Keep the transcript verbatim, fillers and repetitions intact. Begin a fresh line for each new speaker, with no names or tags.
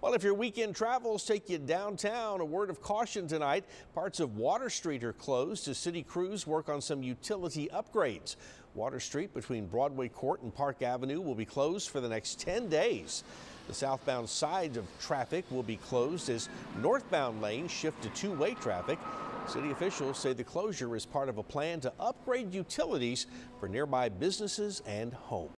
Well, if your weekend travels take you downtown, a word of caution tonight. Parts of Water Street are closed as city crews work on some utility upgrades. Water Street between Broadway Court and Park Avenue will be closed for the next ten days. The southbound side of traffic will be closed as northbound lanes shift to two-way traffic. City officials say the closure is part of a plan to upgrade utilities for nearby businesses and homes.